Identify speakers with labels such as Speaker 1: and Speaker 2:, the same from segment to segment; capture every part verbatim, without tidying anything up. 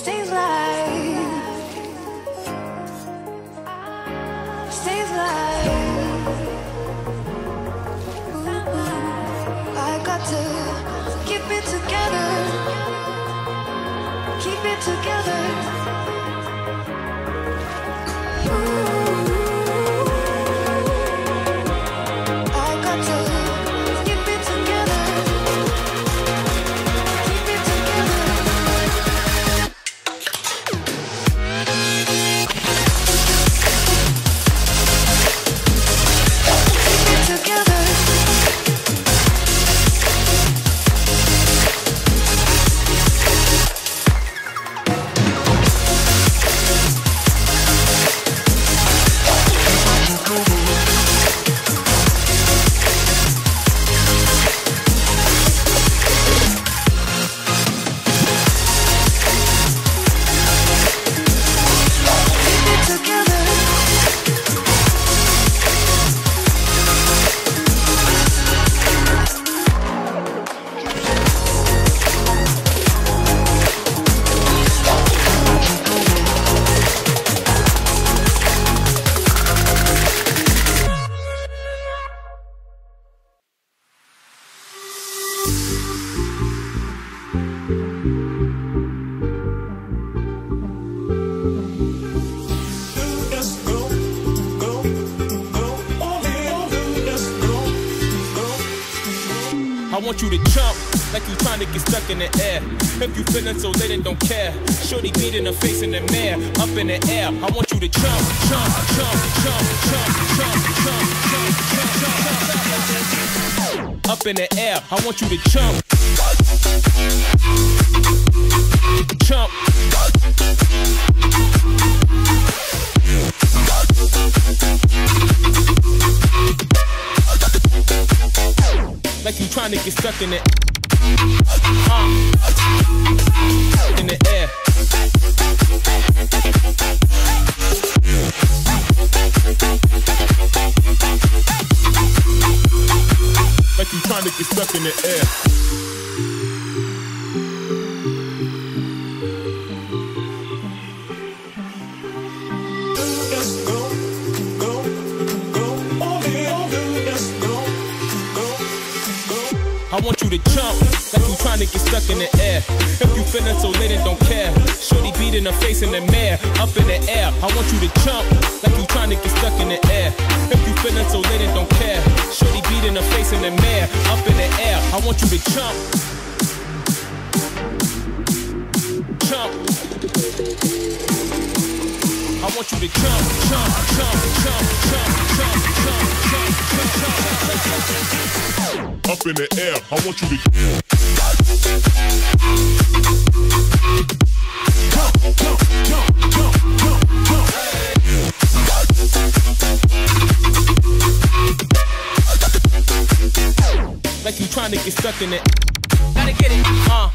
Speaker 1: Stay alive. Stay alive. I got to keep it together. Keep it together. I got to keep it together. Keep it together. Keep it together.
Speaker 2: I want you to jump like you trying to get stuck in the air. If you feeling so lit and don't care, shorty beat in the face in the mirror, up in the air. I want you to jump, jump, jump, jump, jump, jump, jump, jump, jump, jump, up in the air. I want you to jump, jump. Like you trying to get stuck in it. Uh, in the air. Like you trying to get stuck in the air. I want you to jump like you trying to get stuck in the air. If you feeling so lit and don't care, shorty beat in the face in the mirror, up in the air. I want you to jump like you trying to get stuck in the air. If you feeling so lit and don't care, shorty beat in the face in the mirror, up in the air. I want you to jump, jump. I want you to jump, jump, jump, jump, jump, jump, jump, jump, jump, jump. Up in the air, I want you to jump, jump, jump, jump, jump, jump. Like you trying to get stuck in it. Gotta get it, uh.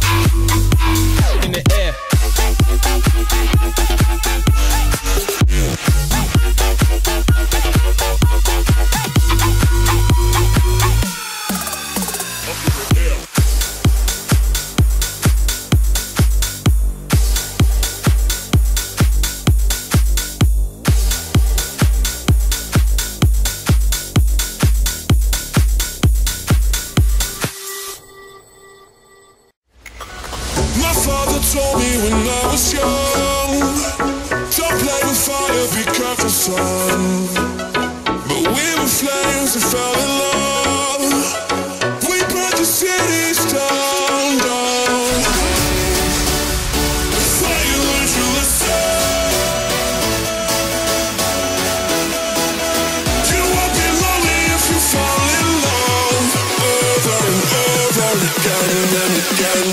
Speaker 2: In the air.
Speaker 3: My father told me when I was young, don't play with fire, be careful, son. But we were flames and fell in love. We burned the cities down, down. The fire learned you listen. You won't be lonely if you fall in love. Over and over again and again.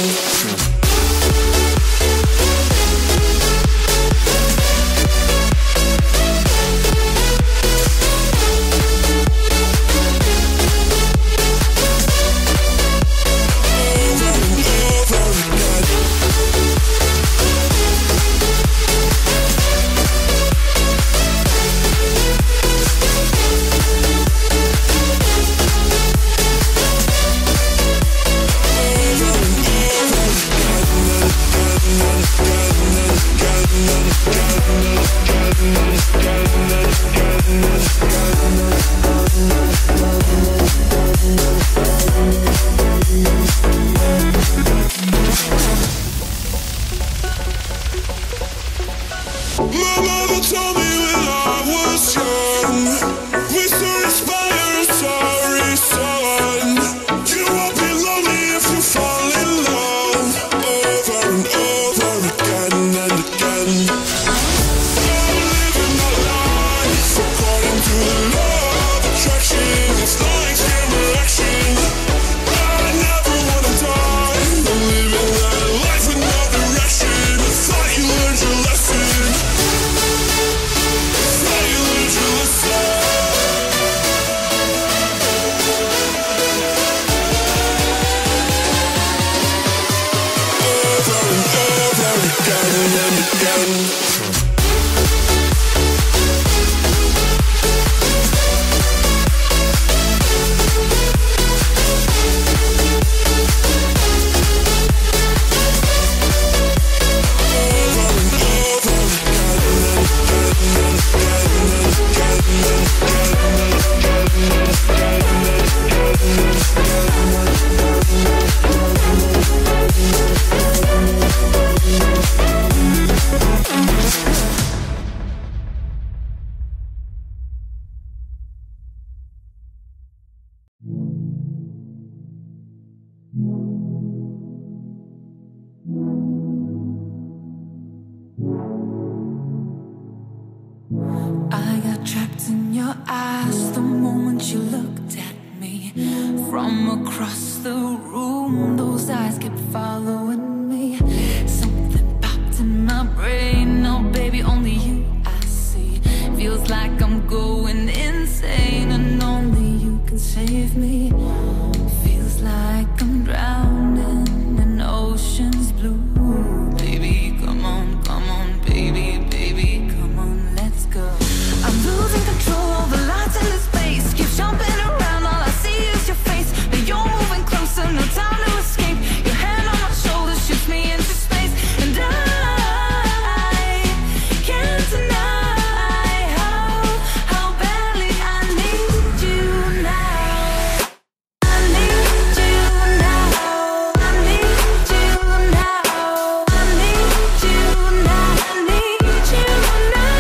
Speaker 4: I got trapped in your eyes the moment you looked at me. From across the room, those eyes kept following me. Something popped in my brain, oh baby, only you I see. Feels like I'm going insane and only you can save me. Feels like I'm drowning in ocean's blue. Baby, come on, come on, baby, baby, come on, let's go. I'm losing control of the lights in the space. Keep jumping around, all I see is your face. But you're moving closer, no time to escape. Your hand on my shoulder shoots me into space. And I can't deny how, how badly I need you now. I need you now. I need you now. I need you now. I need you now.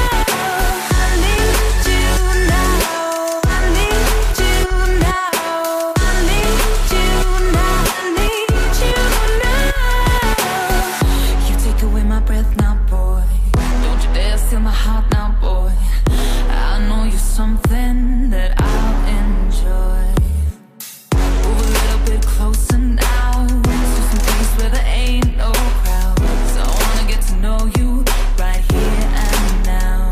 Speaker 4: I need you now. I need you now. I need you now. I need you now. You take away my breath now, boy. Don't you dare steal my heart now, boy. I know you're something that I'll enjoy. Move a little bit closer now, to some place where there ain't no crowds. I wanna get to know you right here and now.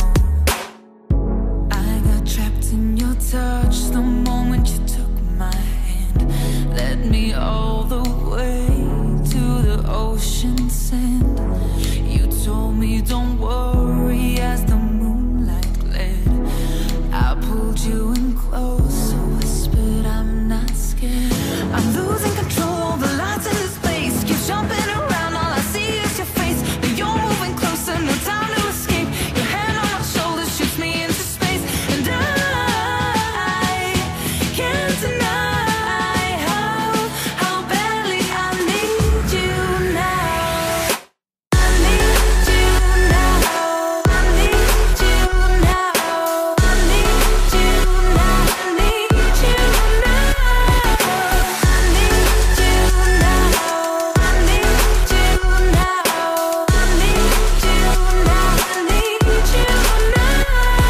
Speaker 4: I got trapped in your touch the moment you took my hand. Led me all the way to the ocean sand. You told me don't worry as the moonlight gled. I pulled you in close, whispered I'm not scared. I'm losing control, the lights in the space. Keep jumping around, all I see is your face. But you're moving closer, no time to escape. Your hand on my shoulder shoots me into space. And I can't deny how, how badly I need you now. I need you now. I need you now. I need you now. I need you now. I need you now. I need you now. I need you now. I need you now.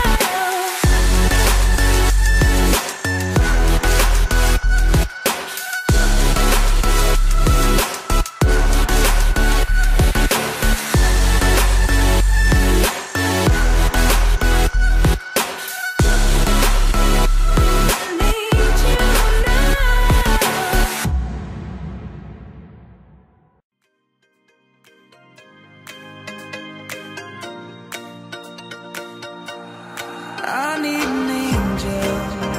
Speaker 4: I need an angel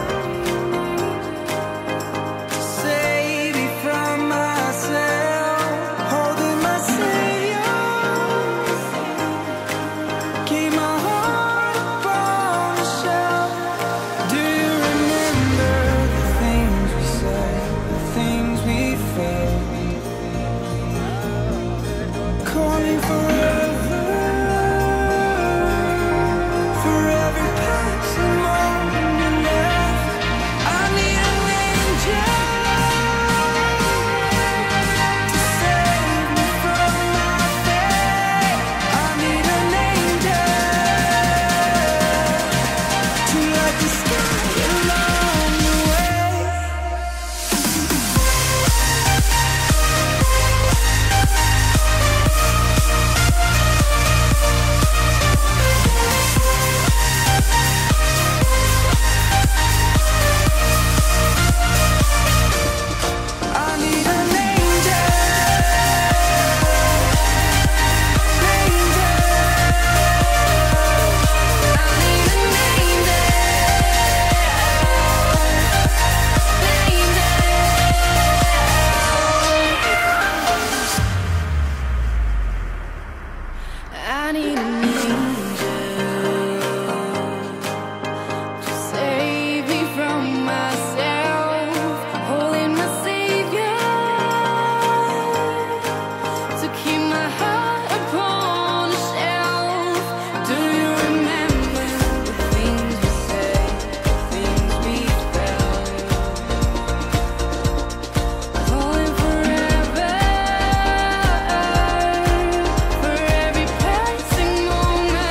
Speaker 4: to save me from myself, holding my Savior I need an angel to save me from myself, holding my savior to keep my heart upon a shelf. Do you remember the things we said, the things we felt? Falling forever for every passing moment.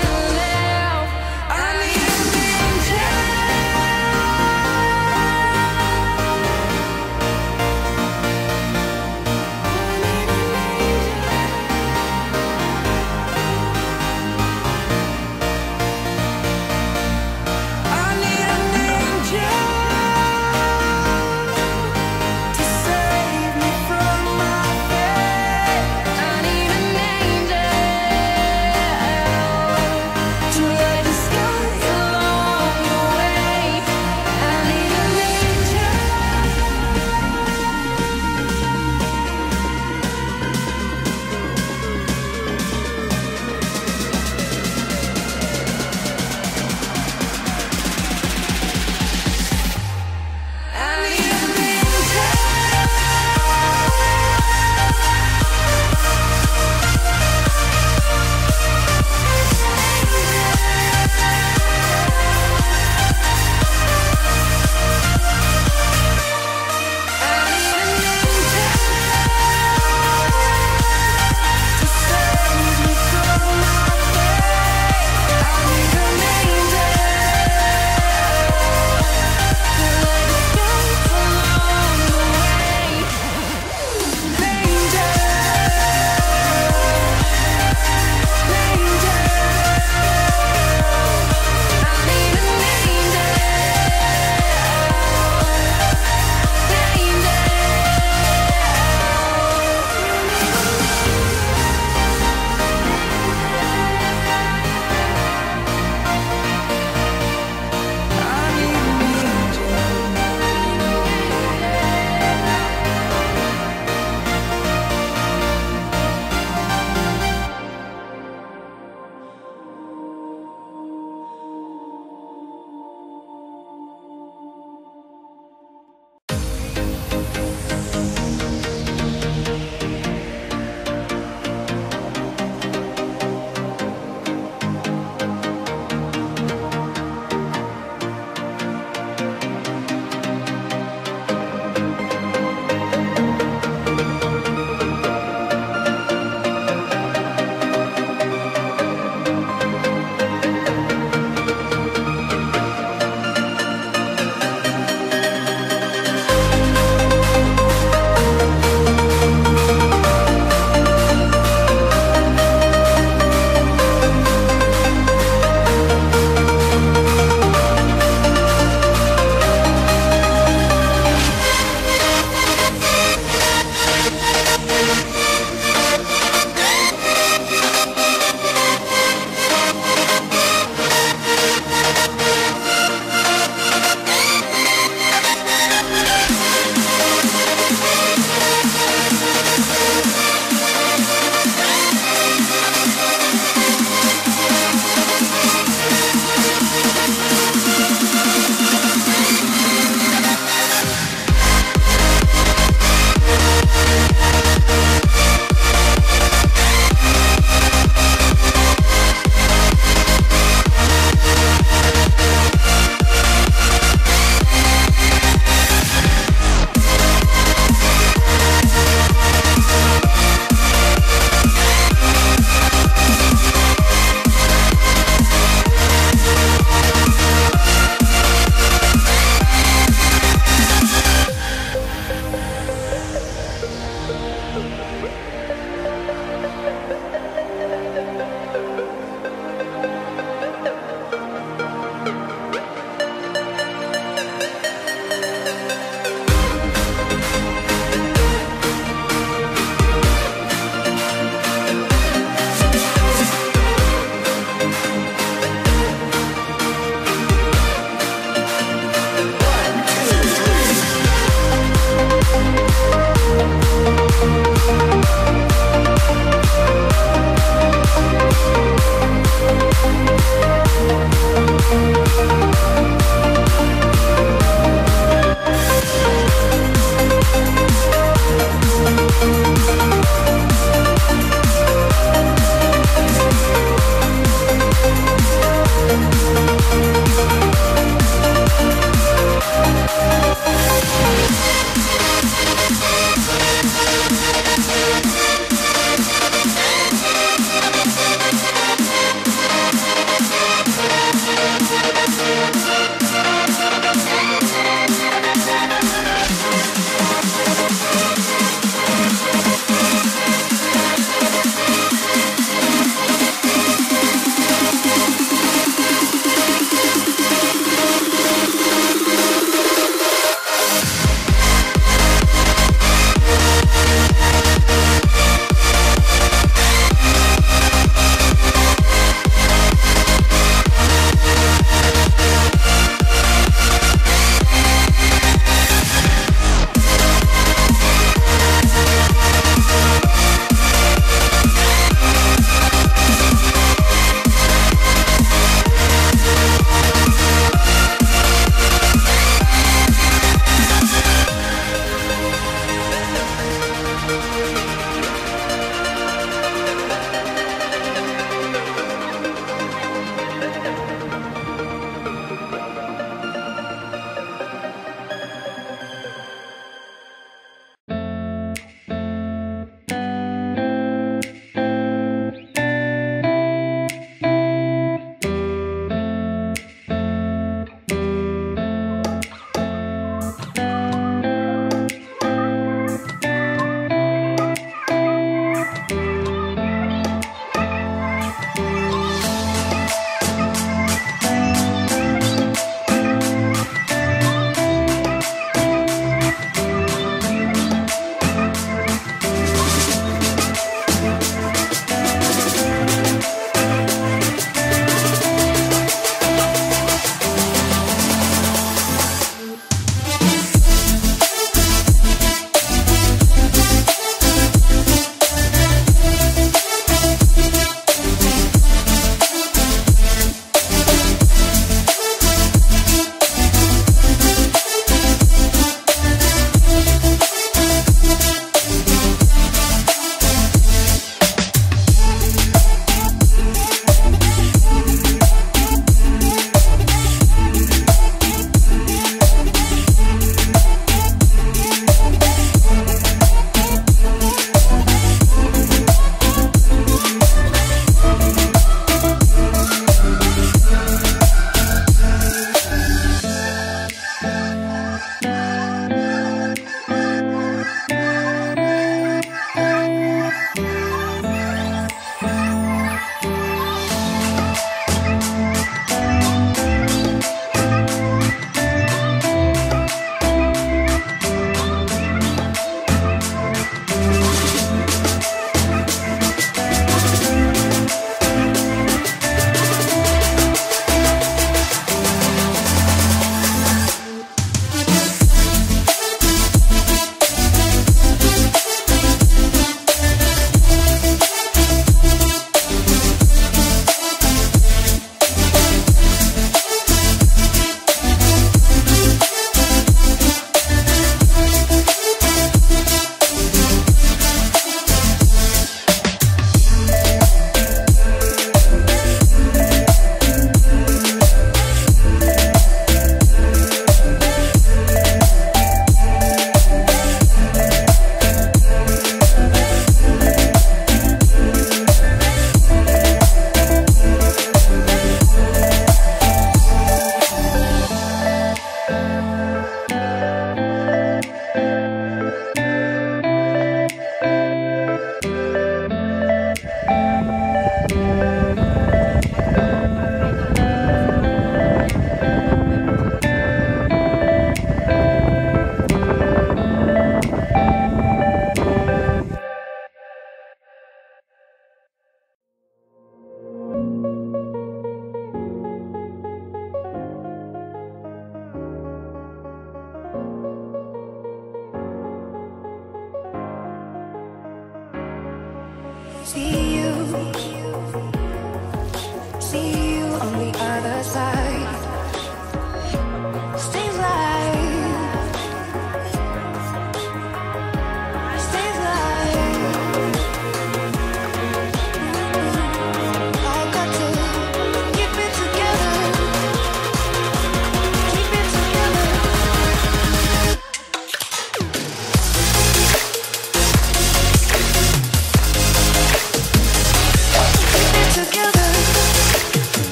Speaker 5: Bye.